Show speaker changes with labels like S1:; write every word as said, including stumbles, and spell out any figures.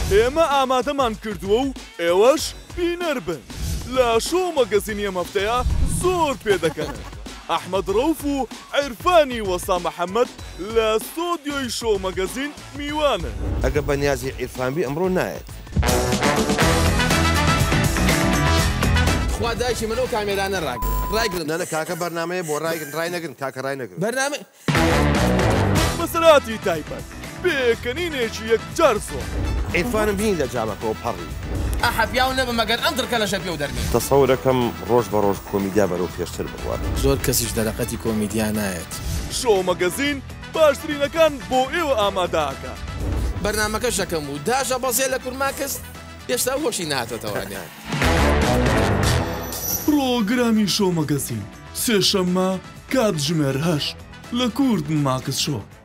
S1: ئێمە ئامادەمان کردووە و ئێوەش بینەر بن لە شۆ مەگەزینی ئەم هەفتەیە زۆر پێدەکەن ئەحمەد ڕەوف و عیرفانی وەسا محەممەد لە ستۆدیۆی شۆ مەگەزین میوانن.
S2: ئەگە بەنیازی عیرفانبی ئەمڕۆ نایەت.
S3: خوا دایکی منە و کامێرانە ڕاگرن ڕایگرن
S2: نانە کاکە بەرنامەیە بۆ ڕای نەگرن کاکە ڕای نەگرن
S3: بەرنامە
S1: بەسەراتی تایبەت پێکەنینێکی یەکجار زۆر
S2: عیرفانم بین لە جامەکەەوە پەڕی
S3: ئەحەپیاو نەبە مەگەر ئەم دڕکە لە شەپێ و دەرمێ
S2: تەسەورەکەم ڕۆژ بە ڕۆژ کۆمیدیا بەرەو پێشتر بڕوات.
S3: زۆر کەسیش دەرەقەتی کۆمیدیا نایەت.
S1: شۆ مەگەزین باشترینەکان بۆ ئێوە ئامادەکە.
S3: بەرنامەکە شەکەم و داژە بەزێ لە کورما کەس هێشتا هۆشی نهاتێتەوەوانێ.
S1: پرۆگرامی شۆ مەگەزین سێشەممە کات ژمێر هەشت لە کوردن ماکس شۆ.